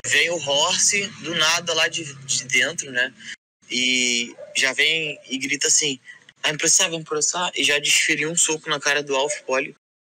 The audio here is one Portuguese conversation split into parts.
vem o Horse do nada lá de dentro, né? E já vem e grita assim: vai me processar, e já desferiu um soco na cara do Alf Poli.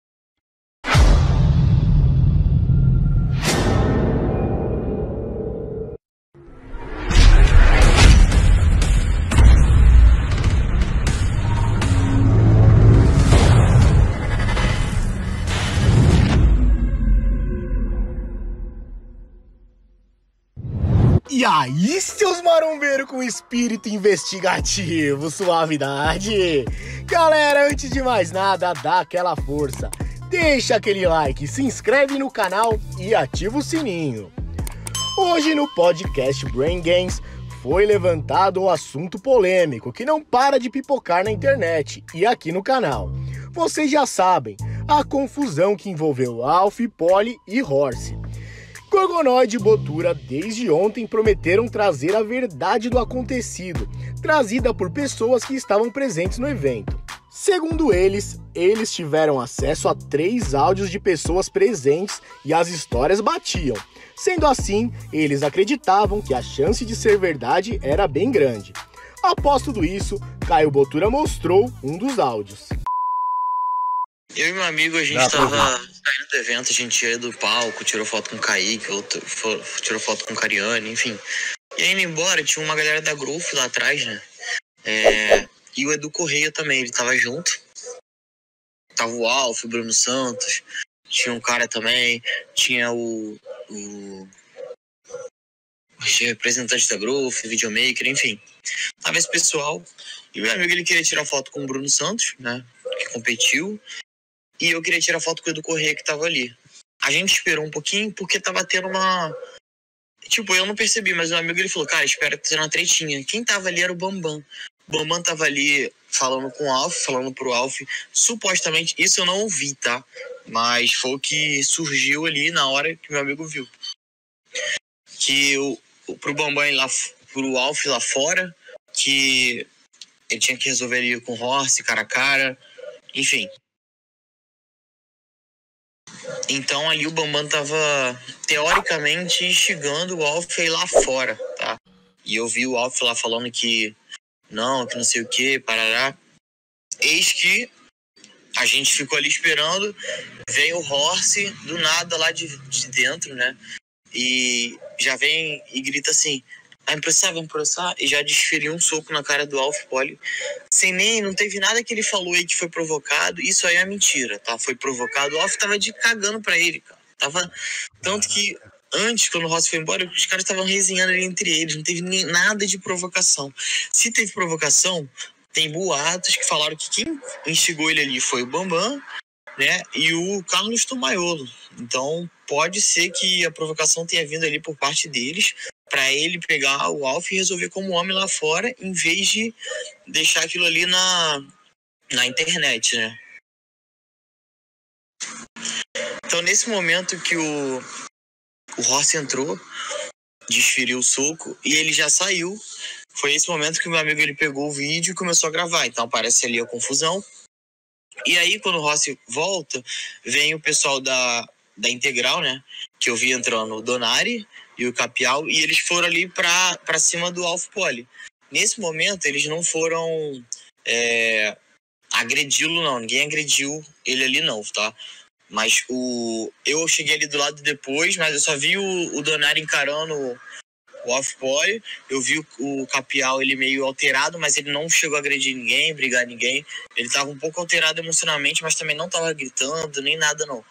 E aí, seus marombeiros com espírito investigativo, suavidade? Galera, antes de mais nada, dá aquela força. Deixa aquele like, se inscreve no canal e ativa o sininho. Hoje no podcast Brain Games foi levantado o assunto polêmico que não para de pipocar na internet e aqui no canal. Vocês já sabem, a confusão que envolveu Alf, Poli e Horse. Gorgonoid e Bottura desde ontem prometeram trazer a verdade do acontecido, trazida por pessoas que estavam presentes no evento. Segundo eles tiveram acesso a 3 áudios de pessoas presentes e as histórias batiam. Sendo assim, eles acreditavam que a chance de ser verdade era bem grande. Após tudo isso, Caio Bottura mostrou um dos áudios. Eu e meu amigo, a gente tava saindo do evento, a gente ia do palco, tirou foto com o Kaique, outro tirou foto com o Cariani, enfim. E aí, indo embora, tinha uma galera da Growth lá atrás, né? E o Edu Correia também, ele tava junto. Tava o Alf, o Bruno Santos, tinha um cara também, tinha o representante da Growth, videomaker, enfim. Tava esse pessoal. E o meu amigo, ele queria tirar foto com o Bruno Santos, né? Que competiu. E eu queria tirar foto com o Edu Correia que tava ali. A gente esperou um pouquinho porque tava tendo uma... Tipo, eu não percebi, mas o amigo ele falou, cara, espera ter uma tretinha. Quem tava ali era o Bambam. O Bambam tava ali falando com o Alf, falando pro Alf. Supostamente, isso eu não ouvi, tá? Mas foi o que surgiu ali na hora que meu amigo viu. Que pro Bambam ir lá, pro Alf lá fora, que ele tinha que resolver ali com o Horse, cara a cara, enfim. Então ali o Bambam tava, teoricamente, instigando o Alf a ir lá fora, tá? E eu vi o Alf lá falando que não sei o que, parará. Eis que a gente ficou ali esperando, vem o Horse do nada lá de dentro, né? E já vem e grita assim: vai me processar, e já desferiu um soco na cara do Alf Poli. Não teve nada que ele falou aí que foi provocado. Isso aí é mentira, tá? Foi provocado. O Alf tava cagando pra ele, cara. Tanto que antes, quando o Horse foi embora, os caras estavam resenhando ali entre eles. Não teve nada de provocação. Se teve provocação, tem boatos que falaram que quem instigou ele ali foi o Bambam, né? E o Carlos Tomaiolo. Então, pode ser que a provocação tenha vindo ali por parte deles, para ele pegar o Alf e resolver como homem lá fora, em vez de deixar aquilo ali na internet, né? Então, nesse momento que o Horse entrou, desferiu o soco e ele já saiu, foi esse momento que o meu amigo ele pegou o vídeo e começou a gravar. Então, aparece ali a confusão. E aí, quando o Horse volta, vem o pessoal da Integral, né? Que eu vi entrando o Donari e o Capial, e eles foram ali pra cima do Alf Poli. Nesse momento, eles não foram agredi-lo, não. Ninguém agrediu ele ali, não, tá? Mas eu cheguei ali do lado depois, mas eu só vi o Donari encarando o Alf Poli. Eu vi o Capial, ele meio alterado, mas ele não chegou a agredir ninguém, brigar ninguém. Ele tava um pouco alterado emocionalmente, mas também não tava gritando, nem nada, não.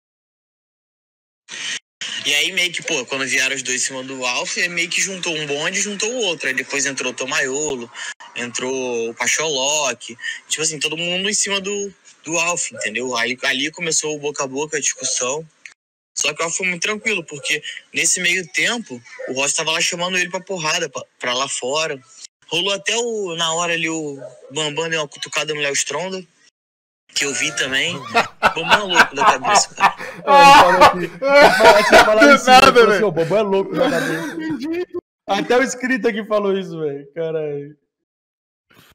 E aí meio que, quando vieram os dois em cima do Alf, meio que juntou um bonde e juntou o outro. Aí depois entrou o Tomaiolo, entrou o Pacholoc. Tipo assim, todo mundo em cima do Alf, entendeu? Aí ali começou o boca a boca, a discussão. Só que o Alf foi muito tranquilo, porque nesse meio tempo, o Ross tava lá chamando ele pra porrada, pra lá fora. Rolou até na hora ali, o Bambam deu uma cutucada no Léo Stronda, que eu vi também. O Bambam é louco da cabeça, cara. O Bambam é louco da cabeça. Até o escrito aqui falou isso, velho. Caralho.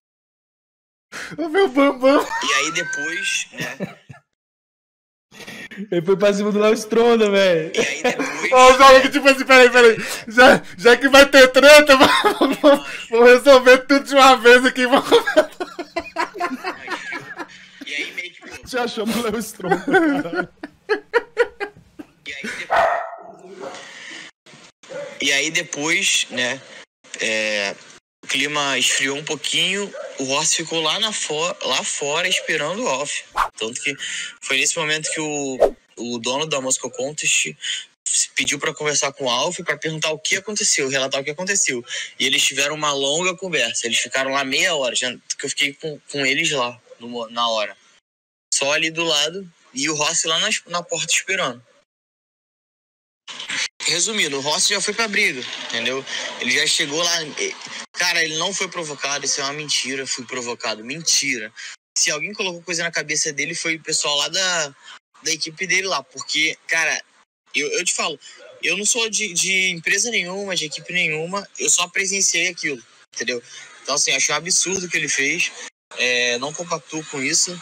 O meu Bambam. E aí depois, né? Ele foi pra cima do Léo Stronda, velho. E aí depois... Ó, os malucos, tipo assim, peraí. Já que vai ter treta, vamos resolver tudo de uma vez aqui. E aí meio que, pô, Já chama o Léo Stronda, cara. E aí depois, né, o clima esfriou um pouquinho, o Horst ficou lá fora esperando o Alf. Tanto que foi nesse momento que o dono da Moscow Contest pediu para conversar com o Alf para perguntar o que aconteceu, relatar o que aconteceu. E eles tiveram uma longa conversa, eles ficaram lá meia hora, que eu fiquei com eles lá, na hora. Só ali do lado, e o Horst lá na porta esperando. Resumindo, o Horst já foi pra briga, entendeu? Ele já chegou lá... Cara, ele não foi provocado, isso é uma mentira, fui provocado. Mentira. Se alguém colocou coisa na cabeça dele, foi o pessoal lá da equipe dele lá. Porque, cara, eu te falo, eu não sou de empresa nenhuma, de equipe nenhuma, eu só presenciei aquilo, entendeu? Então, assim, achei um absurdo o que ele fez, não compactuo com isso.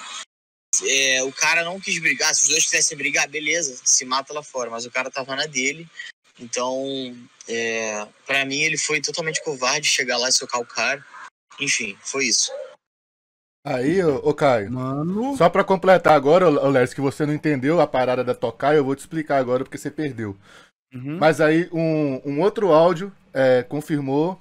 O cara não quis brigar, se os dois quisessem brigar, beleza, se mata lá fora, mas o cara tava na dele. Então, pra mim, ele foi totalmente covarde chegar lá e socar o cara. Enfim, foi isso. Aí, ô Caio, Mano... só pra completar agora, ô Lércio, que você não entendeu a parada da Tokai, eu vou te explicar agora porque você perdeu. Uhum. Mas aí, um outro áudio confirmou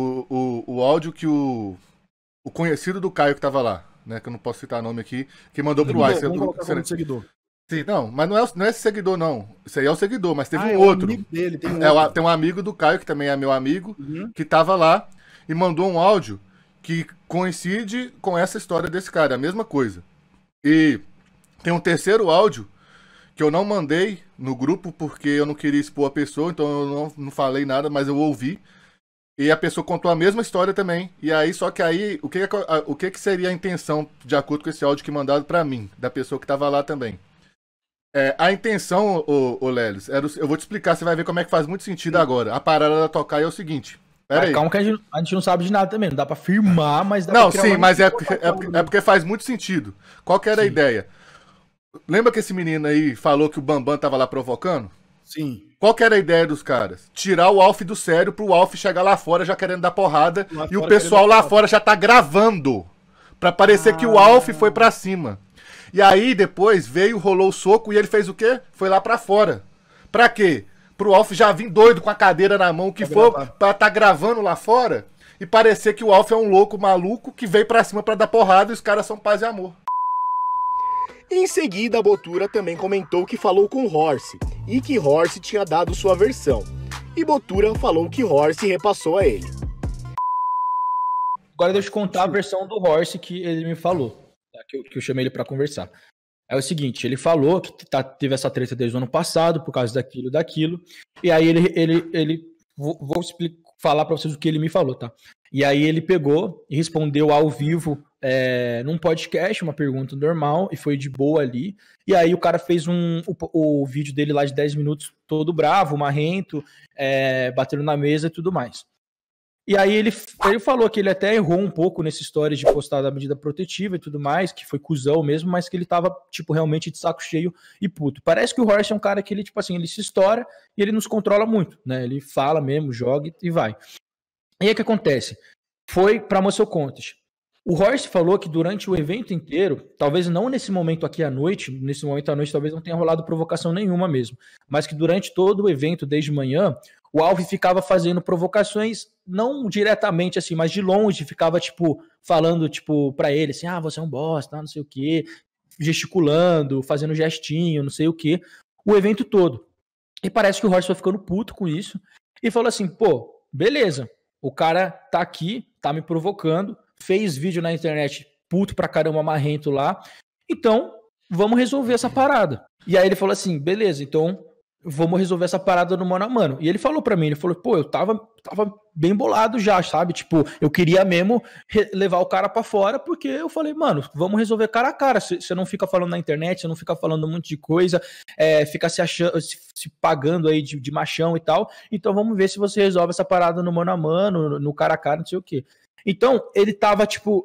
o áudio que o conhecido do Caio que tava lá, né, que eu não posso citar nome aqui, que mandou pro Ice. Vamos colocar como seguidor. Sim, não, mas não é esse seguidor, não. Isso aí é o seguidor, mas teve um é outro. Um amigo dele, tem um outro. Tem um amigo do Caio, que também é meu amigo, que tava lá e mandou um áudio que coincide com essa história desse cara, a mesma coisa. E tem um terceiro áudio que eu não mandei no grupo porque eu não queria expor a pessoa, então eu não falei nada, mas eu ouvi. E a pessoa contou a mesma história também. E aí, só que aí, o que seria a intenção, de acordo com esse áudio que mandaram pra mim, da pessoa que tava lá também? A intenção, ô Lélis, eu vou te explicar, você vai ver como é que faz muito sentido agora. A parada da Tokai é o seguinte. Pera aí. Calma que a gente não sabe de nada também, não dá pra afirmar, mas dá Não, pra sim, mas é porque faz muito sentido. Qual que era a ideia? Lembra que esse menino aí falou que o Bambam tava lá provocando? Sim. Qual que era a ideia dos caras? Tirar o Alf do sério pro Alf chegar lá fora já querendo dar porrada e o pessoal lá fora já tá gravando pra parecer que o Alf foi pra cima. E aí depois rolou o soco e ele fez o quê? Foi lá pra fora. Pra quê? Pro Alf já vir doido com a cadeira na mão, o que for, pra tá gravando lá fora e parecer que o Alf é um louco maluco que veio pra cima pra dar porrada e os caras são paz e amor. Em seguida, a Bottura também comentou que falou com Horst e que Horst tinha dado sua versão. E Bottura falou que Horst repassou a ele. Agora deixa eu contar a versão do Horst que ele me falou, tá? que eu chamei ele pra conversar. É o seguinte, ele falou que teve essa treta desde o ano passado por causa daquilo, e aí vou falar pra vocês o que ele me falou, tá? E aí ele pegou e respondeu ao vivo num podcast, uma pergunta normal, e foi de boa ali. E aí o cara fez o vídeo dele lá de 10 minutos todo bravo, marrento, batendo na mesa e tudo mais. E aí ele falou que ele até errou um pouco nessa história de postar da medida protetiva e tudo mais, que foi cuzão mesmo, mas que ele tava, tipo, realmente de saco cheio e puto. Parece que o Horst é um cara que ele, tipo assim, ele se estoura e ele nos controla muito, né? Ele fala mesmo, joga e vai. E aí o que acontece? Foi pra Muscle Contest. O Horst falou que durante o evento inteiro, talvez não nesse momento aqui à noite, nesse momento à noite talvez não tenha rolado provocação nenhuma mesmo, mas que durante todo o evento, desde manhã, o Alf ficava fazendo provocações, não diretamente assim, mas de longe, ficava, tipo, falando, tipo, pra ele, assim, você é um bosta, não sei o quê, gesticulando, fazendo gestinho, não sei o quê, o evento todo. E parece que o Horst foi ficando puto com isso, e falou assim, pô, beleza, o cara tá aqui, tá me provocando, fez vídeo na internet puto pra caramba, marrento lá, então vamos resolver essa parada. E aí ele falou assim, beleza, então vamos resolver essa parada no mano a mano. E ele falou pra mim, ele falou, pô, eu tava bem bolado já, sabe? Tipo, eu queria mesmo levar o cara pra fora, porque eu falei, mano, vamos resolver cara a cara. Você não fica falando na internet, você não fica falando um monte de coisa, fica se achando, se pagando aí de machão e tal. Então vamos ver se você resolve essa parada no mano a mano, no cara a cara, não sei o quê. Então, ele tava, tipo,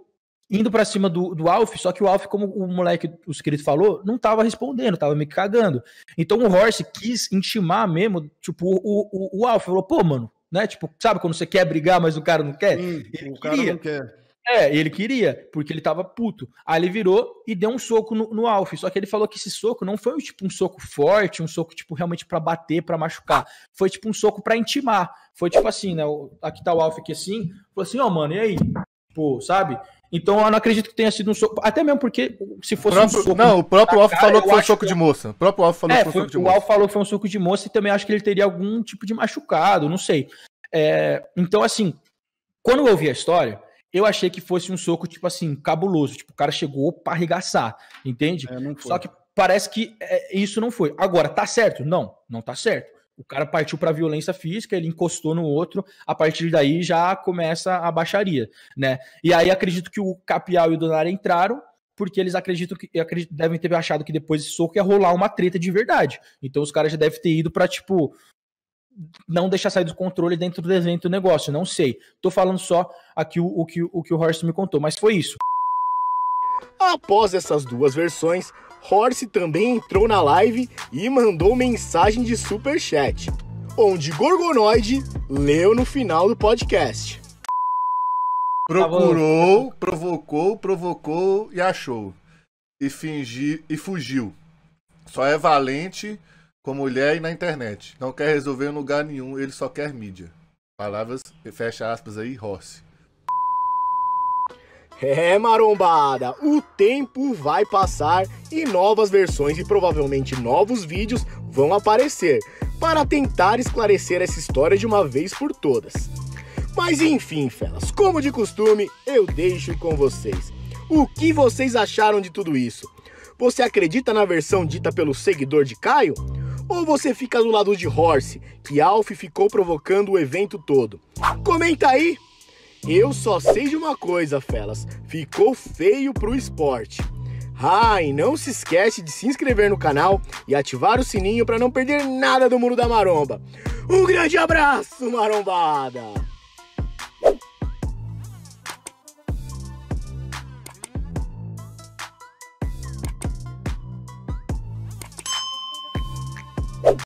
indo pra cima do Alf, só que o Alf, como o moleque, o inscrito falou, não tava respondendo, tava me cagando. Então o Horse quis intimar mesmo, tipo, o Alf falou, pô, mano, né, tipo, sabe quando você quer brigar, mas o cara não quer? O cara não quer. Ele queria, porque ele tava puto. Aí ele virou e deu um soco no Alf. Só que ele falou que esse soco não foi tipo um soco forte, um soco tipo realmente pra bater, pra machucar. Foi tipo um soco pra intimar. Foi tipo assim, né? Aqui tá o Alf aqui assim. Falou assim, ó, mano, e aí? Pô, sabe? Então eu não acredito que tenha sido um soco. Até mesmo porque se fosse um soco. Não, o próprio Alf falou que foi um soco de moça. O próprio Alf falou que foi um soco de moça. O Alf falou que foi um soco de moça e também acho que ele teria algum tipo de machucado, não sei. Então, assim, quando eu ouvi a história, eu achei que fosse um soco, tipo assim, cabuloso. Tipo, o cara chegou pra arregaçar, entende? Só que parece que isso não foi. Agora, tá certo? Não tá certo. O cara partiu pra violência física, ele encostou no outro, a partir daí já começa a baixaria, né? E aí acredito que o Capial e o Donari entraram, porque eles devem ter achado que depois desse soco ia rolar uma treta de verdade. Então os caras já devem ter ido pra, tipo, não deixar sair do controle dentro do evento do negócio, não sei. Tô falando só aqui o que o Horst me contou, mas foi isso. Após essas duas versões, Horst também entrou na live e mandou mensagem de superchat, onde Gorgonoide leu no final do podcast. Procurou, provocou e achou. E fingiu e fugiu. Só é valente com mulher e na internet. Não quer resolver em lugar nenhum, ele só quer mídia. Palavras, fecha aspas aí, Rossi. Marombada, o tempo vai passar e novas versões e provavelmente novos vídeos vão aparecer para tentar esclarecer essa história de uma vez por todas. Mas enfim, felas, como de costume, eu deixo com vocês. O que vocês acharam de tudo isso? Você acredita na versão dita pelo seguidor de Caio? Ou você fica do lado de Horse, que Alf ficou provocando o evento todo? Comenta aí! Eu só sei de uma coisa, felas. Ficou feio pro esporte. E não se esquece de se inscrever no canal e ativar o sininho para não perder nada do mundo da maromba. Um grande abraço, marombada!